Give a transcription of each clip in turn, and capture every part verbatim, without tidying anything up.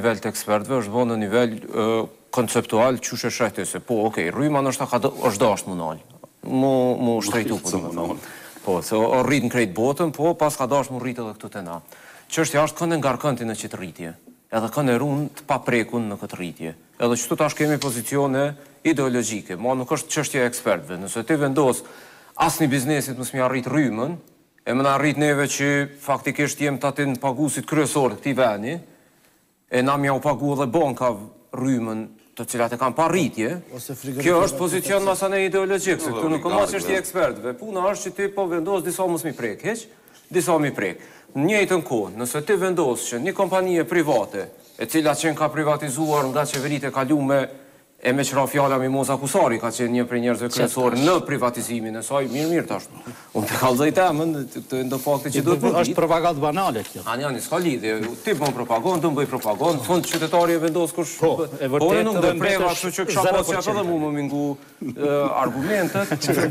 nivel të ekspertëve, është bo në nivel konceptual që shë shëhtë se po, okej, rryma nështë është dashtë më nalë, mu shtrejtu për më nalë. Po, se o rritë në krejtë botën, po, pas ka dashtë mu rritë edhe këtu të na. Qështja është kënë ngarkënti në qitë rritje, edhe kënë e runë të paprekun në këtë rritje. Edhe qëtu tash kemi pozicione ideologjike, ma nuk është qështja ekspertëve. Nëse ti vendos asë një biznesit mësë mi arrit rrymën, e më në arrit neve që faktikisht jem të atin pagusit kryesor të këti veni, e na mja u pagu edhe bankav rrymën të cilat e kam pa rritje, kjo është pozicion masane ideologjik, se këtu nuk këma që është i ekspertëve. Puna është që ti po vendos disa mësë mi prek, heq, disa mi prek. Në njëjtën kohë, nëse ti vendos që një kompanije private, e cila qenë ka privatizuar nga qeverit e kalume, e me qëra fjalla Mimoza Kusari, ka qenë një për njerëzve kryesorë në privatizimin e saj, mirë mirë tash. Unë të kalzaj temën, të ndo fakte që duhet më ditë. është propagandë banale kjo. Anë janë, s'ka lidhje, ti bën propagandë, të më bëj propagandë, fund qytetari e vendosë kush... Po, e vërtet... Po, e nuk dhe preva, që që kësha pas që edhe mu më mingu argumentet.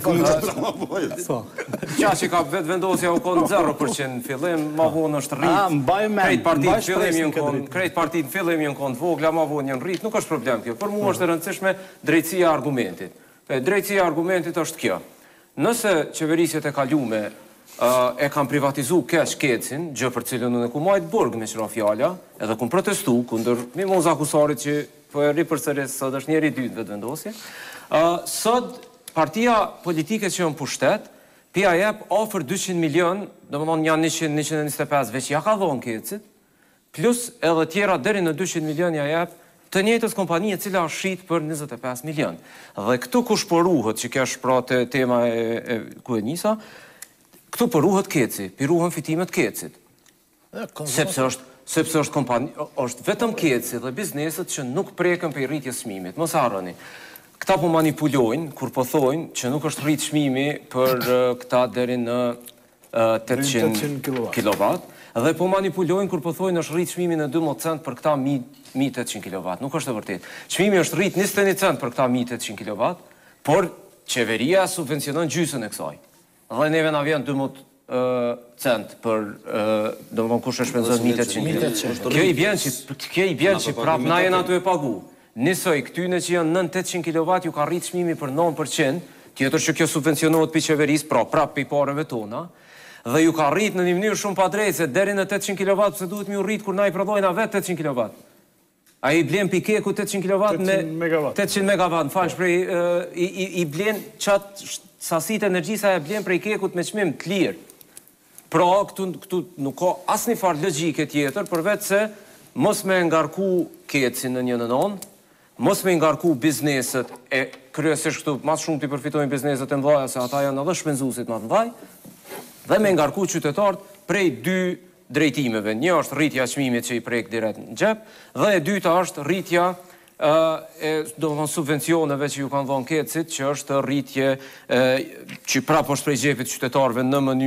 Qa që ka vetë vendosja u konë zero përqind në fillim, ma vonë është rritë. Krejt partit në fillim jënë konë vogla, ma vonë jënë rritë, nuk është problem kjo. Për mu është rëndësishme drejtësia argumentit. Drejtësia argumentit është kjo. Nëse qeverisjet e kalume e kam privatizu kesh kecin, gjë për cilën në ku majtë burg me qëra fjalla, edhe ku protestu, kundër Mimoza Kusarit që po e ri për sëris, sot është njeri dytë vetë vendosje, sot partia politike që në pushtet, pia jep ofër dyqind milion, dhe më thonë janë njëqind njëqind e njëzet e pesë veç ja ka dhonë kecit, plus edhe tjera deri në dyqind milion ja jep të njëjtës kompanije cila është shqitë për njëzet e pesë milion. Dhe këtu kush përuhet, që kesh pra të tema e ku e njësa, këtu përuhet keci, piruhen fitimet kecit. Sepse është kompani, është vetëm keci dhe bizneset që nuk preken për rritje smimit. Mos harroni. Këta po manipulojnë, kur po thojnë, që nuk është rritë shmimi për këta deri në tetëqind kilovat, dhe po manipulojnë kur po thojnë është rritë shmimi në dymbëdhjetë cent për këta mijë tetëqind kilovat. Nuk është e vërtet. Shmimi është rritë njëzet e një cent për këta mijë tetëqind kilovat, por qeveria subvencionon gjysën e kësaj. Dhe neve na vjen dymbëdhjetë cent për, do më thonë kush e shpenzon mijë tetëqind kilovat. Kjo i bjen që prap na jena të e pagu. Nisoj, këtyne që janë nëntë tetëqind kilovat ju ka rritë shmimi për nëntë përqind, tjetër që kjo subvencionohet për qeveris, pra prap për i pareve tona, dhe ju ka rritë në një mënyrë shumë pa drejtë, se deri në tetëqind kilovat, pëse duhet mi u rritë kur na i prodhojna vetë tetëqind kilovat. A i blen pikeku tetëqind kilovat me tetëqind megawatt, në falsh, prej, i blen qatë sasit energjisa e blen prej kekut me qmim të lirë. Pra, këtu nuk ka asë një farë logjike tjetër, përveç se mos me ngarku kecin në një nënon, mos me ngarku bizneset, e kryesisht këtu, mas shumë të i përfitojnë bizneset e mdhaja, se ata janë edhe shpenzusit ma të mdhaj, dhe me ngarku qytetarët prej dy drejtimeve. Një është rritja çmimit që i prek direkt në xhep, dhe e dyta është rritja e do të thonë subvencioneve që ju kanë dhënë kecit, që është rritje që prapë është prej xhepit qytetarëve në mënyrë